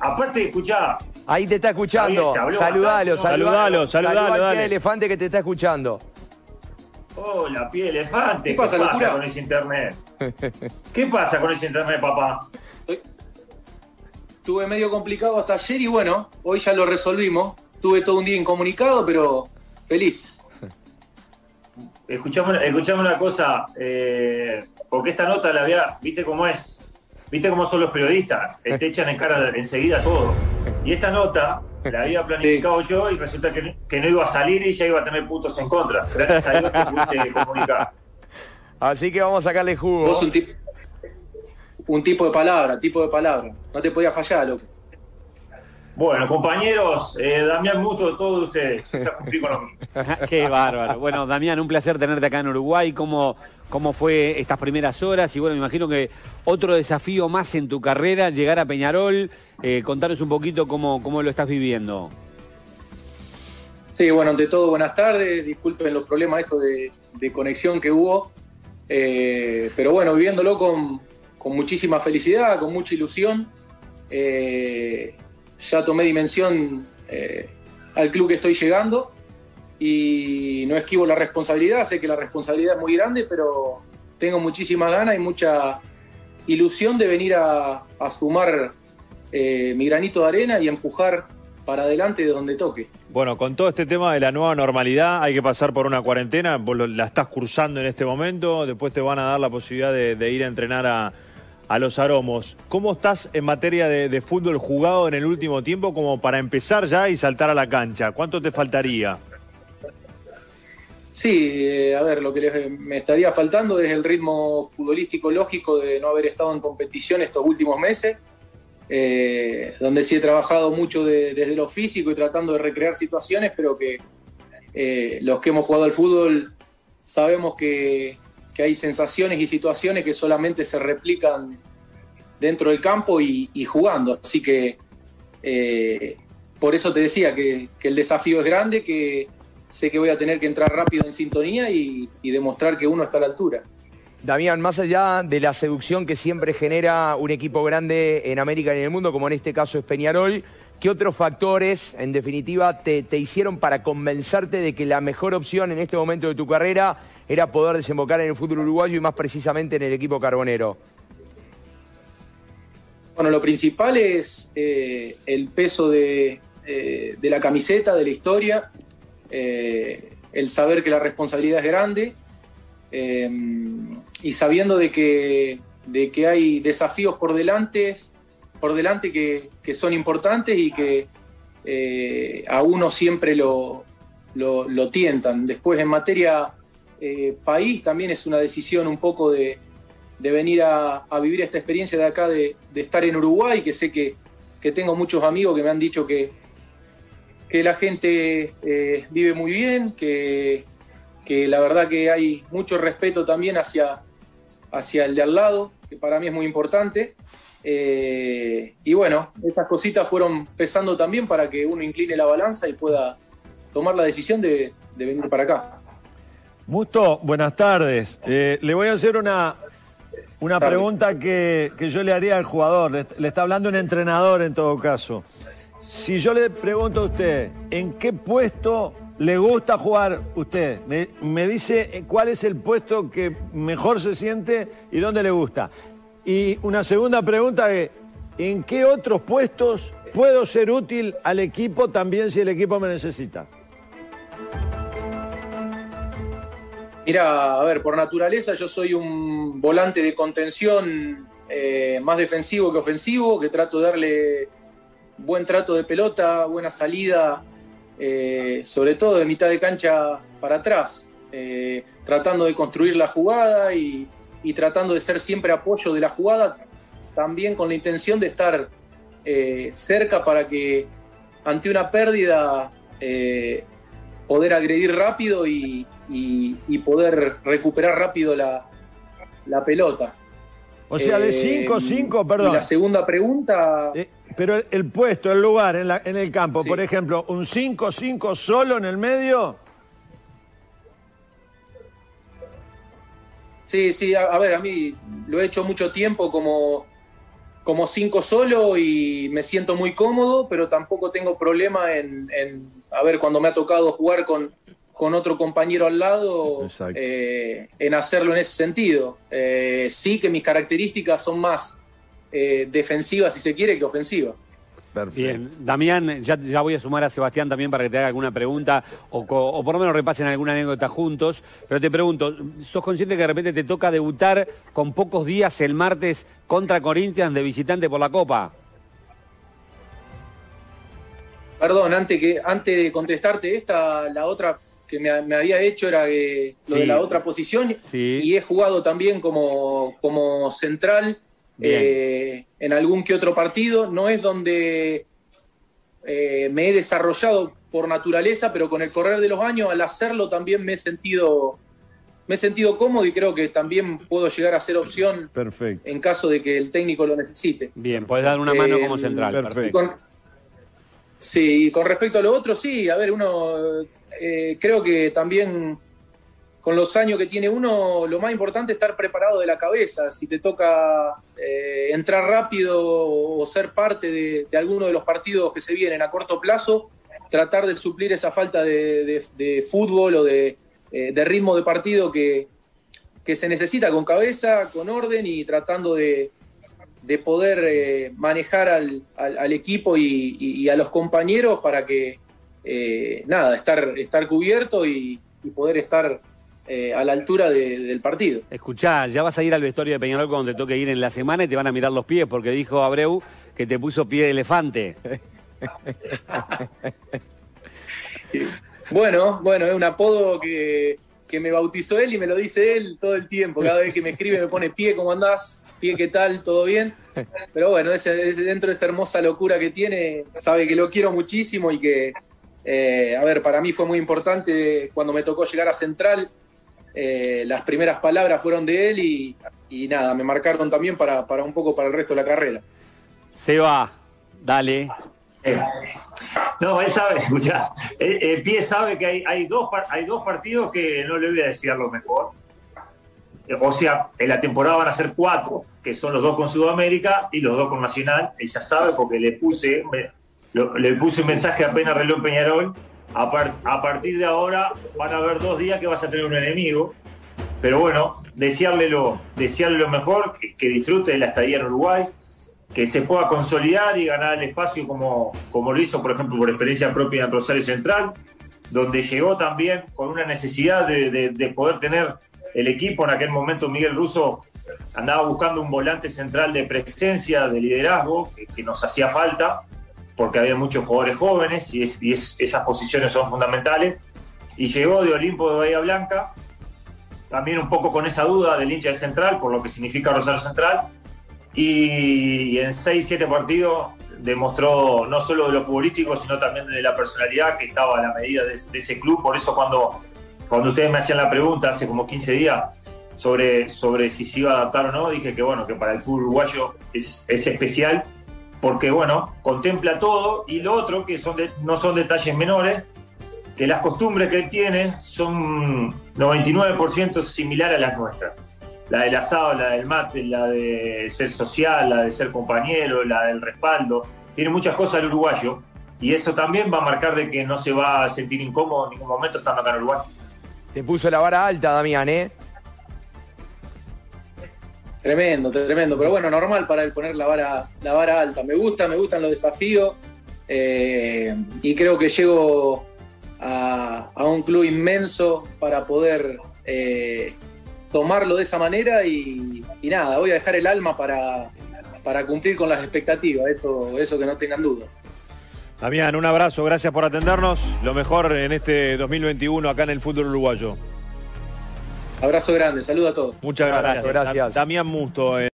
Aparte, escuchá. Ahí te está escuchando. Saludalo. Saludalo, al elefante que te está escuchando. Hola, pie de elefante. ¿Qué pasa con ese internet? ¿Qué pasa con ese internet, papá? Estuve medio complicado hasta ayer y bueno, hoy ya lo resolvimos. Tuve todo un día incomunicado, pero feliz. Escuchame una cosa, porque esta nota la había, viste cómo es, viste cómo son los periodistas, te echan en cara enseguida todo. Y esta nota la había planificado yo y resulta que no iba a salir y ya iba a tener puntos en contra. Gracias a Dios te pudiste comunicar. Así que vamos a sacarle jugo. Vos un tipo de palabra. No te podía fallar, loco. Bueno, compañeros, Damián Muto, todos ustedes, ya cumplí con lo mío. Qué bárbaro. Bueno, Damián, un placer tenerte acá en Uruguay. ¿Cómo fue estas primeras horas? Y bueno, me imagino que otro desafío más en tu carrera, llegar a Peñarol. Contanos un poquito cómo lo estás viviendo. Sí, bueno, ante todo, buenas tardes. Disculpen los problemas estos de conexión que hubo. Pero bueno, viviéndolo con muchísima felicidad, con mucha ilusión. Ya tomé dimensión al club que estoy llegando y no esquivo la responsabilidad. Sé que la responsabilidad es muy grande, pero tengo muchísimas ganas y mucha ilusión de venir a sumar mi granito de arena y empujar para adelante de donde toque. Bueno, con todo este tema de la nueva normalidad hay que pasar por una cuarentena. Vos la estás cursando en este momento, después te van a dar la posibilidad de ir a entrenar a los Aromos. ¿Cómo estás en materia de fútbol jugado en el último tiempo como para empezar ya y saltar a la cancha? ¿Cuánto te faltaría? Sí, a ver, lo que me estaría faltando es el ritmo futbolístico lógico de no haber estado en competición estos últimos meses, donde sí he trabajado mucho desde lo físico y tratando de recrear situaciones, pero que los que hemos jugado al fútbol sabemos que hay sensaciones y situaciones que solamente se replican dentro del campo y jugando. Así que por eso te decía que el desafío es grande, que sé que voy a tener que entrar rápido en sintonía y demostrar que uno está a la altura. Damián, más allá de la seducción que siempre genera un equipo grande en América y en el mundo, como en este caso es Peñarol, ¿qué otros factores, en definitiva, te hicieron para convencerte de que la mejor opción en este momento de tu carrera era poder desembocar en el fútbol uruguayo y más precisamente en el equipo carbonero? Bueno, lo principal es el peso de la camiseta, de la historia, el saber que la responsabilidad es grande y sabiendo de que hay desafíos por delante que son importantes y que a uno siempre lo tientan. Después, en materia país, también es una decisión un poco de venir a vivir esta experiencia de acá, de estar en Uruguay, que sé que tengo muchos amigos que me han dicho que la gente vive muy bien, que la verdad que hay mucho respeto también hacia el de al lado, que para mí es muy importante. Y bueno, esas cositas fueron pesando también para que uno incline la balanza y pueda tomar la decisión de venir para acá. Musto, buenas tardes. Le voy a hacer una pregunta que yo le haría al jugador. Le está hablando un entrenador en todo caso. Si yo le pregunto a usted, ¿en qué puesto le gusta jugar usted? Me dice cuál es el puesto que mejor se siente y dónde le gusta. Y una segunda pregunta es, ¿en qué otros puestos puedo ser útil al equipo también si el equipo me necesita? Mira, a ver, por naturaleza yo soy un volante de contención más defensivo que ofensivo, que trato de darle buen trato de pelota, buena salida, sobre todo de mitad de cancha para atrás, tratando de construir la jugada y tratando de ser siempre apoyo de la jugada, también con la intención de estar cerca para que ante una pérdida poder agredir rápido y poder recuperar rápido la pelota. O sea, de 5-5, perdón. Y la segunda pregunta... pero el puesto, el lugar en el campo, sí. Por ejemplo, un 5-5 solo en el medio. Sí, a ver, a mí lo he hecho mucho tiempo como como 5 solo y me siento muy cómodo, pero tampoco tengo problema en a ver, cuando me ha tocado jugar con otro compañero al lado, en hacerlo en ese sentido. Sí que mis características son más defensivas, si se quiere, que ofensivas. Perfecto. Bien, Damián, ya voy a sumar a Sebastián también para que te haga alguna pregunta o por lo menos repasen alguna anécdota juntos, pero te pregunto, ¿sos consciente que de repente te toca debutar con pocos días el martes contra Corinthians de visitante por la Copa? Perdón, antes de contestarte esta, la otra que me había hecho era lo de la otra posición, y he jugado también como central en algún que otro partido. No es donde me he desarrollado por naturaleza, pero con el correr de los años, al hacerlo también me he sentido cómodo y creo que también puedo llegar a ser opción en caso de que el técnico lo necesite. Bien, podés dar una mano como central. Perfecto. Sí, con respecto a lo otro, sí, a ver, uno creo que también con los años que tiene uno, lo más importante es estar preparado de la cabeza. Si te toca entrar rápido o ser parte de alguno de los partidos que se vienen a corto plazo, tratar de suplir esa falta de fútbol o de ritmo de partido que se necesita con cabeza, con orden y tratando de poder manejar al equipo y a los compañeros para que estar cubierto y poder estar a la altura del partido. Escuchá, ya vas a ir al vestuario de Peñarol cuando te toque ir en la semana y te van a mirar los pies, porque dijo Abreu que te puso pie de elefante. Bueno, es un apodo que me bautizó él y me lo dice él todo el tiempo. Cada vez que me escribe me pone: pie, ¿cómo andás? Pie, ¿qué tal? ¿Todo bien? Pero bueno, dentro de esa hermosa locura que tiene, sabe que lo quiero muchísimo y que, para mí fue muy importante cuando me tocó llegar a Central. Las primeras palabras fueron de él y nada, me marcaron también para un poco para el resto de la carrera. Seba, dale. No, él sabe, escuchá, Pie sabe que hay dos partidos que no le voy a decir lo mejor. O sea, en la temporada van a ser 4, que son los 2 con Sudamérica y los 2 con Nacional. Ella sabe porque le puse un mensaje apenas reloj Peñarol. A partir de ahora van a haber 2 días que vas a tener un enemigo. Pero bueno, desearle lo mejor, que disfrute de la estadía en Uruguay, que se pueda consolidar y ganar el espacio como lo hizo, por ejemplo, por experiencia propia en Rosario Central, donde llegó también con una necesidad de poder tener el equipo. En aquel momento Miguel Russo andaba buscando un volante central de presencia, de liderazgo, que nos hacía falta, porque había muchos jugadores jóvenes y esas posiciones son fundamentales. Y llegó de Olimpo de Bahía Blanca, también un poco con esa duda del hincha de Central, por lo que significa Rosario Central, y en 6-7 partidos demostró no solo de lo futbolístico, sino también de la personalidad que estaba a la medida de ese club. Por eso cuando ustedes me hacían la pregunta hace como 15 días sobre si se iba a adaptar o no, dije que bueno, que para el fútbol uruguayo es especial, porque bueno, contempla todo. Y lo otro, que no son detalles menores, que las costumbres que él tiene son 99% similares a las nuestras. La del asado, la del mate, la de ser social, la de ser compañero, la del respaldo. Tiene muchas cosas el uruguayo, y eso también va a marcar de que no se va a sentir incómodo en ningún momento estando acá en Uruguay. Te puso la vara alta, Damián, ¿eh? Tremendo, pero bueno, normal para él poner la vara alta. Me gustan los desafíos, y creo que llego a un club inmenso para poder tomarlo de esa manera y nada, voy a dejar el alma para cumplir con las expectativas, eso que no tengan duda. Damián, un abrazo, gracias por atendernos. Lo mejor en este 2021 acá en el fútbol uruguayo. Abrazo grande, saludo a todos. Muchas gracias. Gracias. Damián Musto.